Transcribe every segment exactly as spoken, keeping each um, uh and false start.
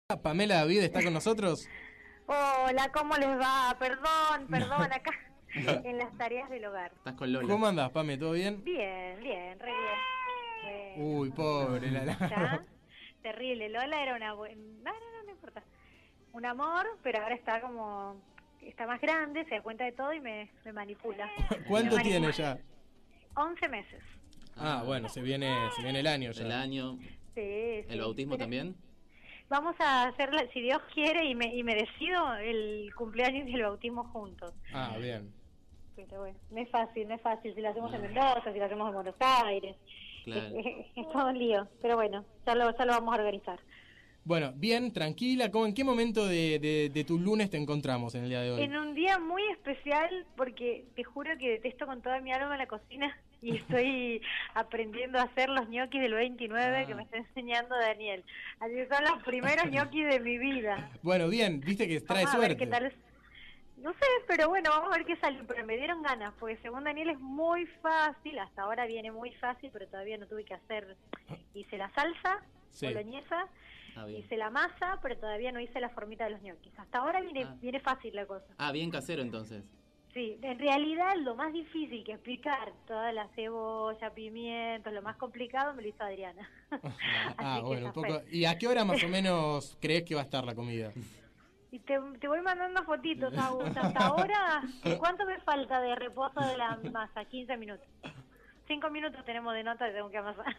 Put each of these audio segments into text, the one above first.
Pamela David está con nosotros. Hola, ¿cómo les va? Perdón, perdón, acá en las tareas del hogar. Estás con Lola. ¿Cómo andás, Pame? ¿Todo bien? Bien, bien, re bien. Bueno, Uy, pobre la ¿ya? Lara. Terrible, Lola era una buena... No, no, no, no importa. Un amor, pero ahora está como... Está más grande, se da cuenta de todo y me, me manipula. ¿Cuánto Me tiene manipula. ya? once meses. Ah, bueno, se viene, se viene el año ya. El año. Sí, sí. ¿El bautismo Pero también? Vamos a hacerla, si Dios quiere y me, y me decido, el cumpleaños y el bautismo juntos. Ah, bien. Pero bueno, no es fácil, no es fácil. Si lo hacemos en Mendoza, si lo hacemos en Buenos Aires. Claro. Es, es- es todo un lío. Pero bueno, ya lo, ya lo vamos a organizar. Bueno, bien, tranquila. ¿Cómo, ¿En qué momento de, de, de tu lunes te encontramos en el día de hoy? En un día muy especial, porque te juro que detesto con toda mi alma la cocina y estoy aprendiendo a hacer los ñoquis del veintinueve Ah. que me está enseñando Daniel. Así que son los primeros ñoquis de mi vida. Bueno, bien, viste que trae Vamos a ver suerte. qué tal. No sé, pero bueno, vamos a ver qué sale. Pero me dieron ganas, porque según Daniel es muy fácil. Hasta ahora viene muy fácil, pero todavía no tuve que hacer. Hice la salsa, Sí. boloñesa, Ah, bien. hice la masa, pero todavía no hice la formita de los ñoquis. Hasta ahora viene, Ah. viene fácil la cosa. Ah, bien casero entonces. Sí, en realidad lo más difícil que explicar, toda la cebolla, pimientos, lo más complicado me lo hizo Adriana. Ah, Así que bueno, un zafé. poco. ¿Y a qué hora más o menos crees que va a estar la comida? Y te, te voy mandando fotitos, Agus. Hasta ahora, ¿cuánto me falta de reposo de la masa? quince minutos. cinco minutos tenemos de nota y tengo que amasar.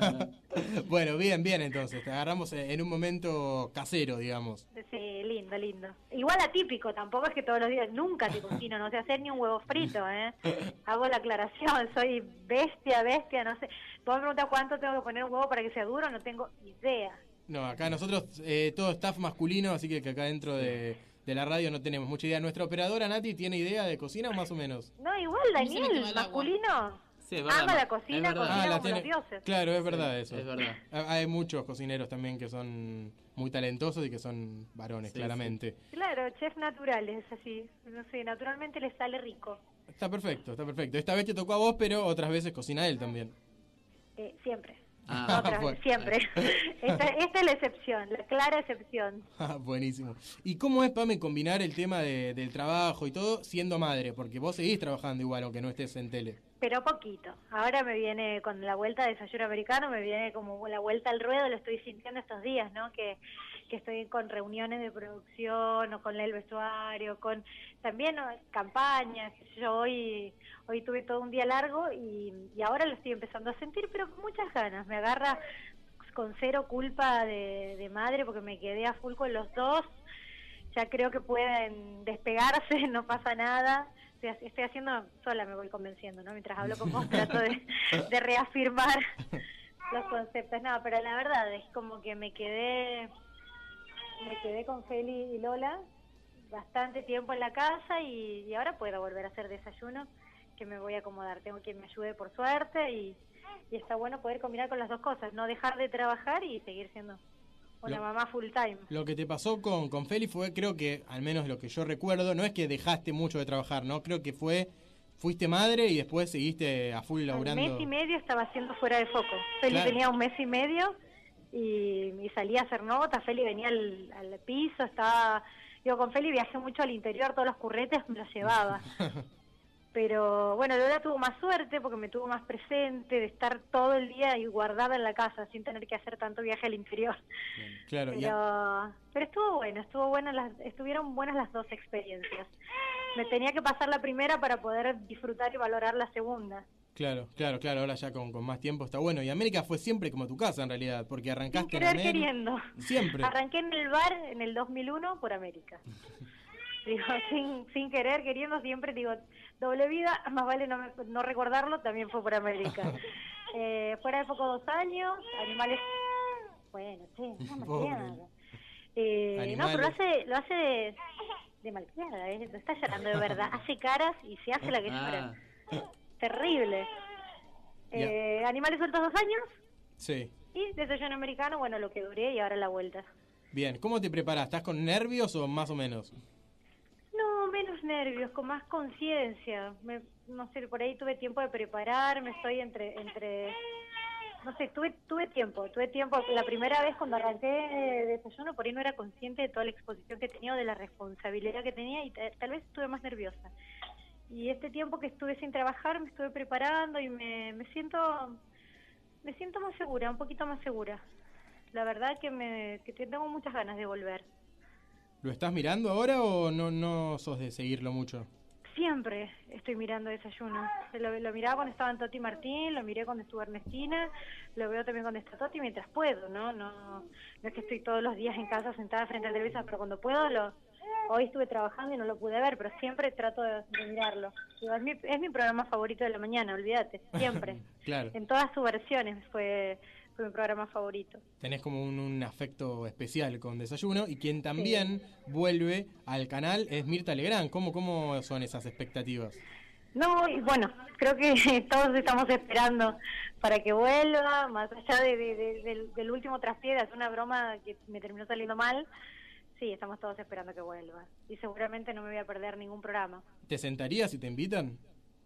Bueno, bien, bien, entonces. Te agarramos en un momento casero, digamos. Sí, lindo, lindo. Igual atípico, tampoco es que todos los días, nunca te cocino, no sé hacer ni un huevo frito, ¿eh? Hago la aclaración, soy bestia, bestia, no sé. Vos me preguntás cuánto tengo que poner un huevo para que sea duro, no tengo idea. No, acá nosotros, eh, todo staff masculino, así que, que acá dentro de, de la radio no tenemos mucha idea. ¿Nuestra operadora, Nati, tiene idea de cocina o más o menos? No, igual A mí se me Daniel, quema el agua. masculino, Sí, es verdad, ama la es cocina, verdad. cocina Ah, la como los tiene. dioses. Claro, es verdad Sí, eso. es verdad. Ha- Hay muchos cocineros también que son muy talentosos y que son varones, Sí, claramente. Claro, chef natural es así, no sé, naturalmente le sale rico. Está perfecto, está perfecto. Esta vez te tocó a vos, pero otras veces cocina él también. Eh, siempre. Ah, Otra vez, bueno. siempre. Esta, esta es la excepción, la clara excepción. Ah, buenísimo. ¿Y cómo es, Pame, combinar el tema de- del trabajo y todo siendo madre? Porque vos seguís trabajando igual, aunque no estés en tele. Pero poquito. Ahora me viene con la vuelta de Desayuno Americano, me viene como la vuelta al ruedo, lo estoy sintiendo estos días, ¿no? Que, que estoy con reuniones de producción o con el vestuario, con también ¿no? campañas. Yo hoy hoy tuve todo un día largo y, y ahora lo estoy empezando a sentir, pero con muchas ganas. Me agarra con cero culpa de, de madre porque me quedé a full con los dos. Ya creo que pueden despegarse, no pasa nada. Estoy, estoy haciendo sola, me voy convenciendo, ¿no? Mientras hablo con vos trato de, de reafirmar los conceptos. No, pero la verdad es como que me quedé me quedé con Feli y Lola bastante tiempo en la casa y, y ahora puedo volver a hacer desayuno, que me voy a acomodar. Tengo quien me ayude por suerte y, y está bueno poder combinar con las dos cosas, no dejar de trabajar y seguir siendo una Lo- mamá full time. Lo que te pasó con, con Feli fue, creo que, al menos lo que yo recuerdo, no es que dejaste mucho de trabajar, ¿no? Creo que fue, fuiste madre y después seguiste a full Un laburando. mes y medio estaba haciendo fuera de foco. Feli Claro. tenía un mes y medio y, y salía a hacer notas. Feli venía al, al piso, estaba... Digo, con Feli viajé mucho al interior, todos los curretes me los llevaba. Pero bueno, Lola tuvo más suerte porque me tuvo más presente de estar todo el día y guardada en la casa sin tener que hacer tanto viaje al interior. Claro, y a- Pero, pero estuvo bueno, estuvo buena las, estuvieron buenas las dos experiencias. Me tenía que pasar la primera para poder disfrutar y valorar la segunda. claro, claro, claro, ahora ya con, con más tiempo está bueno. Y América fue siempre como tu casa en realidad, porque Sin arrancaste en querer América. queriendo. Siempre. Arranqué en el bar en el dos mil uno por América. Digo, sin, sin querer, queriendo, siempre digo, doble vida, más vale no, me- no recordarlo, también fue por América. Eh, fuera de foco dos años, animales... Bueno, sí, una Pobre. malcriada. Eh, no, Animales. pero lo hace, lo hace de, de malcriada, ¿eh? No está llorando de verdad. Hace caras y se hace la que Ah. llora. Terrible. Eh, Animales sueltos dos años Sí. y desayuno americano, bueno, lo que duré y ahora la vuelta. Bien, ¿cómo te preparás? ¿Estás con nervios o más o menos? No, menos nervios, con más conciencia. Me- No sé, por ahí tuve tiempo de prepararme, estoy entre... entre no sé, tuve tuve tiempo, tuve tiempo. La primera vez cuando arranqué Desayuno, por ahí no era consciente de toda la exposición que tenía o de la responsabilidad que tenía y t- tal vez estuve más nerviosa. Y este tiempo que estuve sin trabajar me estuve preparando y me, me siento me siento más segura, un poquito más segura. La verdad que me que tengo muchas ganas de volver. ¿Lo estás mirando ahora o no, no sos de seguirlo mucho? Siempre estoy mirando Desayuno. Lo, lo miraba cuando estaba en Toti Martín, lo miré cuando estuvo Ernestina, lo veo también cuando está Toti mientras puedo, ¿no? No, no es que estoy todos los días en casa sentada frente al televisor, pero cuando puedo lo... Hoy estuve trabajando y no lo pude ver, pero siempre trato de, de mirarlo. Digo, es, mi, es mi programa favorito de la mañana, olvídate, siempre. Claro. En todas sus versiones fue, fue mi programa favorito. Tenés como un, un afecto especial con Desayuno y quien también sí. vuelve al canal es Mirta Legrand. ¿Cómo, cómo son esas expectativas? No, y bueno, creo que todos estamos esperando para que vuelva, más allá de, de, de, del, del último traspié de hacer una broma que me terminó saliendo mal. Sí, estamos todos esperando que vuelva. Y seguramente no me voy a perder ningún programa. ¿Te sentarías si te invitan?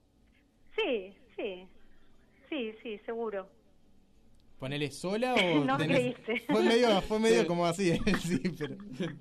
Sí, sí. Sí, sí, seguro. ¿Ponele sola o...? No tenés... creíste. Fue medio, fue medio como así, sí, pero...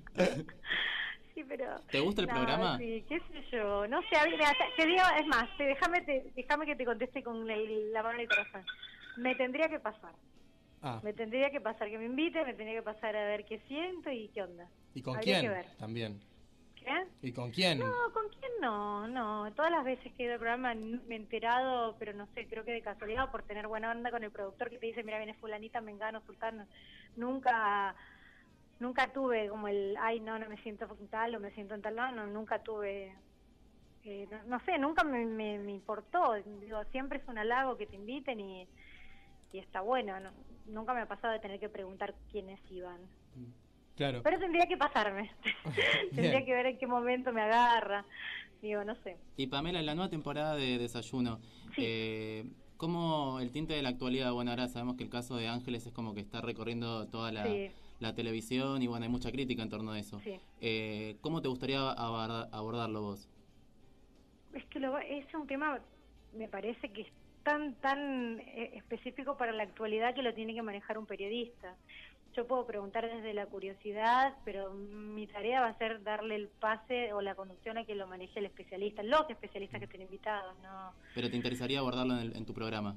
Sí, pero... ¿Te gusta el no, programa? Sí, qué sé yo. No sé, a ver, te digo, es más, te, déjame, te, déjame que te conteste con el, la mano en el corazón. Me tendría que pasar. Ah. Me tendría que pasar que me invite, me tendría que pasar a ver qué siento y qué onda. ¿Y con Habría quién? que ver. También. ¿Qué? ¿Y con quién? No, ¿con quién no? No, todas las veces que he ido al programa me he enterado, pero no sé, creo que de casualidad o por tener buena onda con el productor que te dice, mira, viene fulanita, mengano, sultano. Nunca, nunca tuve como el, ay, no, no me siento en tal o me siento en tal, no, no nunca tuve, eh, no, no sé, nunca me, me, me importó. Digo, siempre es un halago que te inviten y, y está bueno, ¿no? Nunca me ha pasado de tener que preguntar quiénes iban. Claro. Pero tendría que pasarme. Tendría que ver en qué momento me agarra. Digo, no sé. Y Pamela, en la nueva temporada de Desayuno, sí. eh, ¿cómo el tinte de la actualidad? Bueno, ahora sabemos que el caso de Ángeles es como que está recorriendo toda la, sí. la televisión y bueno, hay mucha crítica en torno a eso. Sí. Eh, ¿Cómo te gustaría abordar, abordarlo vos? Es que lo, es un tema, me parece que es tan, tan eh, específico para la actualidad que lo tiene que manejar un periodista. Yo puedo preguntar desde la curiosidad, pero mi tarea va a ser darle el pase o la conducción a que lo maneje el especialista, los especialistas que estén invitados, ¿no? ¿Pero te interesaría abordarlo en, el, en tu programa?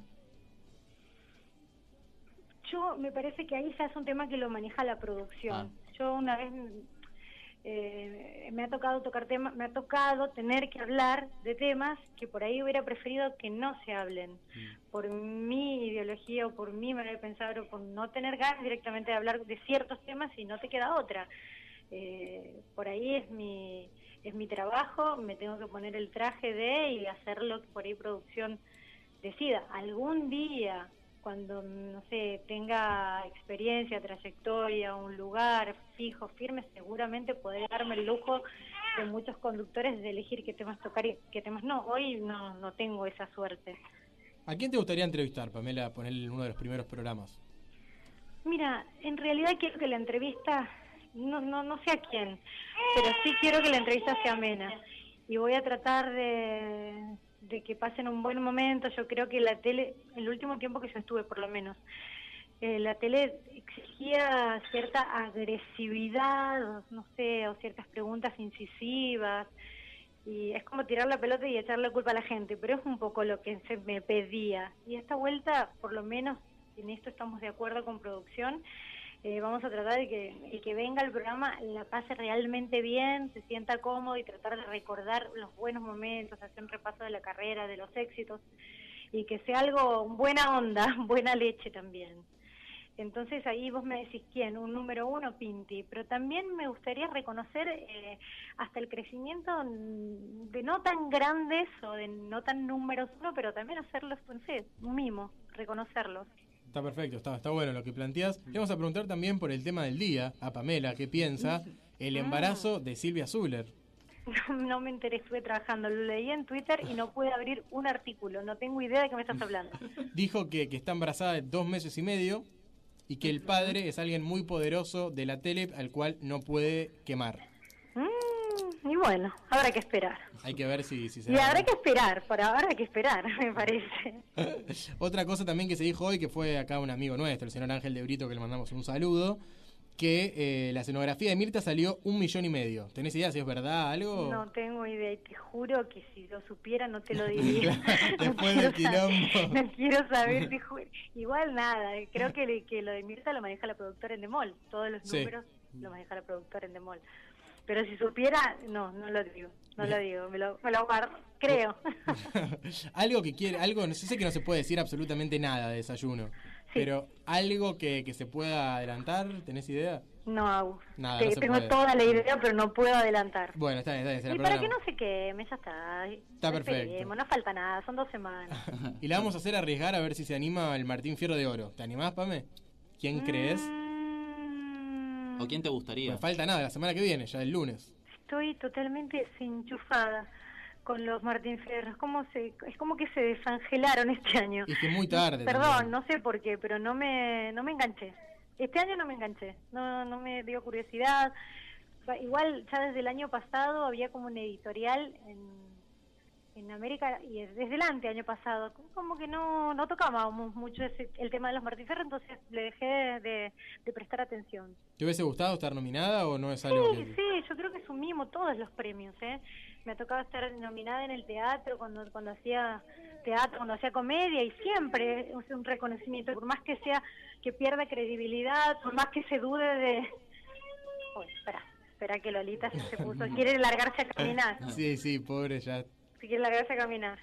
Yo, me parece que ahí ya es un tema que lo maneja la producción. Ah. Yo una vez eh, me ha tocado tocar temas, me ha tocado tener que hablar de temas que por ahí hubiera preferido que no se hablen. Mm. Por mi ideología o por mi manera de pensar o por no tener ganas directamente de hablar de ciertos temas y no te queda otra. Eh, por ahí es mi es mi trabajo, me tengo que poner el traje de y hacer lo que por ahí producción decida. Algún día, cuando, no sé, tenga experiencia, trayectoria, un lugar fijo, firme, seguramente podré darme el lujo de muchos conductores de elegir qué temas tocar y qué temas no. Hoy no, no tengo esa suerte. ¿A quién te gustaría entrevistar, Pamela, poner en uno de los primeros programas? Mira, en realidad quiero que la entrevista, no, no, no sé a quién, pero sí quiero que la entrevista sea amena. Y voy a tratar de, de que pasen un buen momento. Yo creo que la tele, el último tiempo que yo estuve por lo menos, eh, la tele exigía cierta agresividad, no sé, o ciertas preguntas incisivas. Y es como tirar la pelota y echar la culpa a la gente, pero es un poco lo que se me pedía. Y esta vuelta, por lo menos, en esto estamos de acuerdo con producción, eh, vamos a tratar de que el que venga al programa la pase realmente bien, se sienta cómodo y tratar de recordar los buenos momentos, hacer un repaso de la carrera, de los éxitos, y que sea algo buena onda, buena leche también. Entonces ahí vos me decís quién, un número uno, Pinti, pero también me gustaría reconocer eh, hasta el crecimiento de no tan grandes o de no tan números uno, pero también hacerlos, no sé, un mimo, reconocerlos. Está perfecto, está, está bueno lo que planteás. Le vamos a preguntar también por el tema del día a Pamela, ¿qué piensa? El embarazo de Silvia Zuller. No, no me enteré, estuve trabajando, lo leí en Twitter y no pude abrir un artículo, no tengo idea de qué me estás hablando. Dijo que, que está embarazada de dos meses y medio. Y que el padre es alguien muy poderoso de la tele al cual no puede quemar. Mm, y bueno, habrá que esperar. Hay que ver si, si se Y da. habrá que esperar, por ahora hay que esperar, me parece. Otra cosa también que se dijo hoy, que fue acá un amigo nuestro, el señor Ángel de Brito, que le mandamos un saludo, que eh, la escenografía de Mirta salió un millón y medio. ¿Tenés idea si es verdad algo? No tengo idea y te juro que si lo supiera no te lo diría. Después no del quiero saber, quilombo. no quiero saber, te juro. Igual nada, creo que, le- que lo de Mirta lo maneja la productora en Demol. Todos los Sí. números lo maneja la productora en Demol. Pero si supiera, no, no lo digo. No lo digo, me lo, me lo guardo, creo. Algo que quiere, algo, no sé, sé que no se puede decir absolutamente nada de Desayuno, pero algo que, que se pueda adelantar, ¿tenés idea? No, Agus. Nada, Te- no se tengo puede. toda la idea, pero no puedo adelantar. Bueno, está bien, está bien, se la Y para que perdonamos. no se queme, ya está. Está perfecto. Esperemos, no falta nada, son dos semanas. Y la vamos a hacer arriesgar a ver si se anima el Martín Fierro de Oro. ¿Te animás, Pame? ¿Quién crees? Mm, ¿O quién te gustaría? No falta nada, la semana que viene, ya el lunes. Estoy totalmente desenchufada con los Martín Fierros. ¿Cómo se, es como que se desangelaron este año. Y es que muy tarde. Perdón, también. no sé por qué, pero no me, no me enganché. Este año no me enganché, no, no me dio curiosidad. Igual ya desde el año pasado había como un editorial en, en América, y desde el ante año pasado, como que no, no tocábamos mucho ese, el tema de los Martín Fierro, entonces le dejé de, de prestar atención. ¿Te hubiese gustado estar nominada o no es algo Sí, que...? sí, yo creo que sumimos todos los premios, ¿eh? Me ha tocado estar nominada en el teatro, cuando cuando hacía teatro, cuando hacía comedia, y siempre es un reconocimiento, por más que sea, que pierda credibilidad, por más que se dude de... Uy, espera, espera que Lolita ya se puso, quiere largarse a caminar, Sí, sí, pobre, ya. si quiere largarse a caminar.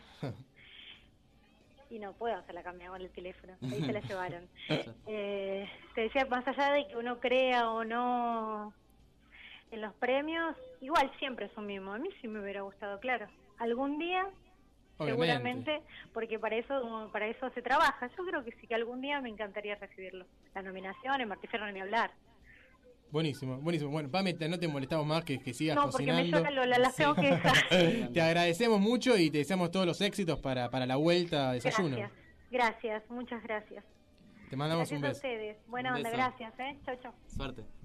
Y no puedo hacerla caminar con el teléfono, ahí se la llevaron. Eh, te decía, más allá de que uno crea o no en los premios, igual siempre es lo mismo. A mí sí me hubiera gustado, claro. Algún día, Obviamente. seguramente, porque para eso para eso se trabaja. Yo creo que sí, que algún día me encantaría recibirlo. La nominación, en Martín Fierro ni hablar. Buenísimo, buenísimo. Bueno, Pame, no te molestamos más, que, que sigas No, porque me cocinando. llora Lola, las tengo que dejar. Te agradecemos mucho y te deseamos todos los éxitos para, para la vuelta a Desayuno. Gracias, gracias, muchas gracias. Te mandamos Gracias un a beso. ustedes. Buena Un onda, beso. gracias, ¿eh? Chau, chau. Suerte.